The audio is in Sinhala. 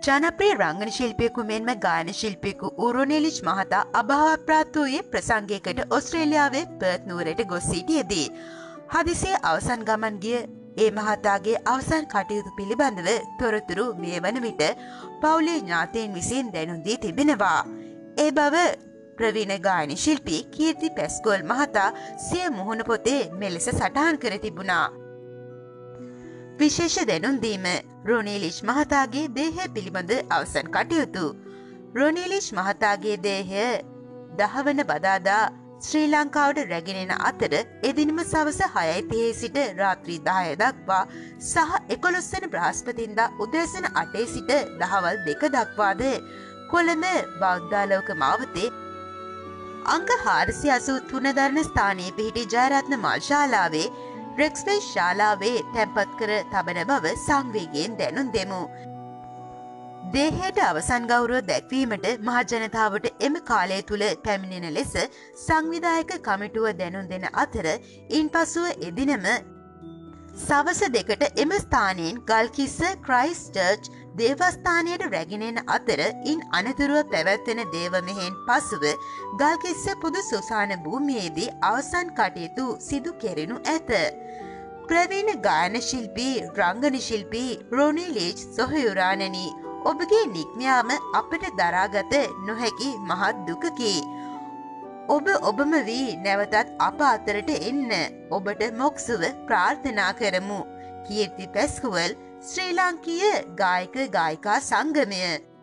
ජනප්‍රිය රංගන ශිල්පියෙකු මෙන්ම ගායන ශිල්පියෙකු රොනේලිච් මහතා අභාවප්‍රාප්ත වූයේ ප්‍රසංගයකට ඔස්ට්‍රේලියාවේ පර්ත් නුවරට ගොස් සිටියේදී. හදිසියේ අවසන් ගමන් ගිය ඒ මහතාගේ අවසන් කටයුතු පිළිබඳව තොරතුරු මේ වන විට පවුලේ ඥාතීන් විසින් දැනුම් දී තිබෙනවා. ඒ බව ප්‍රවීණ ගායන ශිල්පී කීර්ති පැස්කෝල් මහතා සිය මුහුණ පොතේ මෙලෙස සටහන් කර තිබුණා. විශේෂ දැනුම් දීම රොනේලිච් මහතාගේ දේහය පිළිබඳ අවසන් කටයුතු. රොනේලිච් මහතාගේ දේහය 10 වන බදාදා ශ්‍රී ලංකාවට රැගෙන අතර එදිනම සවස 6:30 සිට රාත්‍රී 10 දක්වා සහ 11 වන බ්‍රහස්පතින්දා උදෑසන 8 සිට දහවල් 2 දක්වාද කොළඹ බෞද්ධාලෝක මාවතේ අංක 483 දරන ස්ථානයේ පිහිටි ජයරත්න මල් ශාලාවේ රෙක්ස්වේ ශාලාවේ තැන්පත් කර තබන බව සංවේගයෙන් දැනුම් දෙමු. දේහයට අවසන් ගෞරව දැක්වීමට මහජනතාවට එම කාලය තුළ පැමිණෙන ලෙස සංවිධායක කමිටුව දැනුම් දෙන අතර ඉන්පසුව එදිනම සවස 2ට එම ස්ථානයෙන් ගල්කිස්ස ක්‍රයිස්ට් චර්ච් දේවස්ථානයට රැගෙනෙන අතර ඉන් අනතුරුව පැවැත්වෙන දේව මෙහෙන් පසුව ගල්කිස්ස පුද සුසාන භූමියේදී අවසන් කටයුතු සිදු කෙරෙනු ඇත. ප්‍රවීණ ගායන ශිල්පී රංගන ශිල්පී රොනේලිච් සොහයුරාණනි, ඔබගේ නික්මයාම අපට දරාගත නොහැකි මහත් දුකකි. ඔබ ඔබම වී නැවතත් අප අතරට එන්න ඔබට මොක්සුව ප්‍රාර්ථනා කරමු. කීර්ති පැස්කුවල්, ශ්‍රී ලාංකීය ගායක ගායිකා සංගමය.